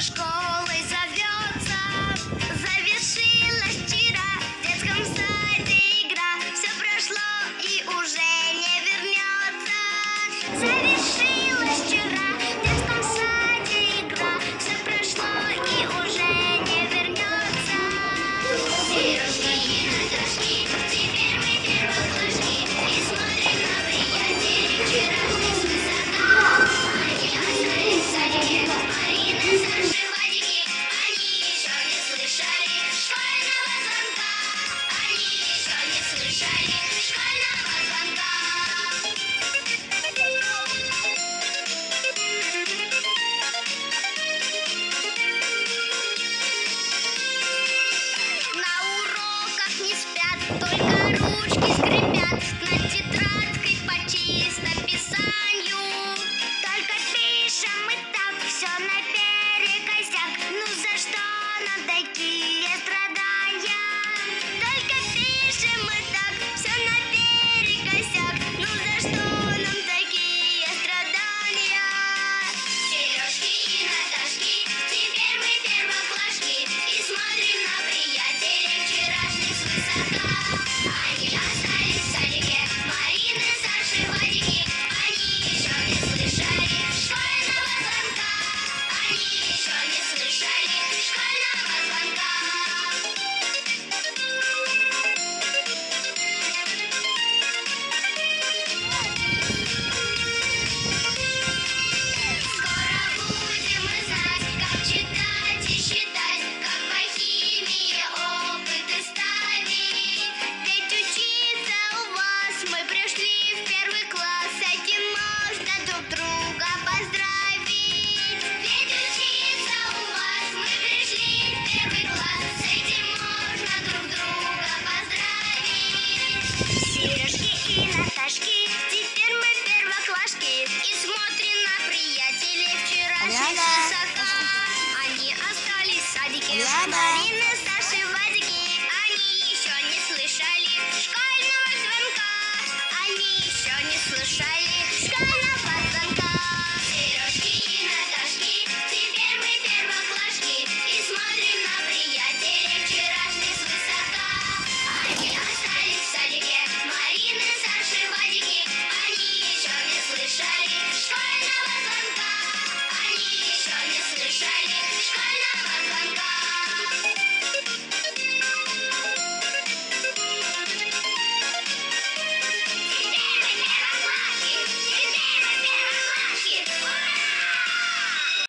школой зовется. Завершилась вчера в детском саде игра. Все прошло и уже не вернется. Завершилась вчера в детском саде игра. Все прошло и уже не вернется. Сережки и Наташки, теперь мы первоклашки, и смотрим на приятелей вчерашних свысока. Они остались в садике, Марины, Саши, Вадики. Они еще не слышали школьного звонка. Они еще не слышали школьного звонка. На уроках не спят, только ручки скрипят над тетрадкой по чистописанию. Только пишем мы так, все наперекосяк. Ну за что нам такие страдания? Только пишем мы так, все наперекосяк. Ну за что нам такие страдания? Сережки и Наташки, теперь мы первоклашки, и смотрим на приятелей вчерашних свысока. Они остались в садике, Марины, Саши, Вадики. Они еще не слышали школьного звонка. Они еще не слышали школьного звонка. Скоро будем мы знать, как читать и считать, как по химии опыты ставить. Ведь учиться у вас мы пришли в первый класс, с этим можно друг друга поздравить. Ведь учиться у вас мы пришли в первый класс, с этим можно друг друга поздравить. Сережки и Наташки, теперь мы первоклашки, и смотрим на приятелей вчерашних свысока. Они остались в садике, Марины, Саши, Вадики. Они еще не слышали школьного звонка. Они еще не слышали школьного звонка. Сережки и Наташки, теперь мы первоклашки, и смотрим на приятелей вчерашних свысока. Они остались в садике, Марины, Саши, Вадики. Они еще не слышали школьного звонка. Они еще не слышали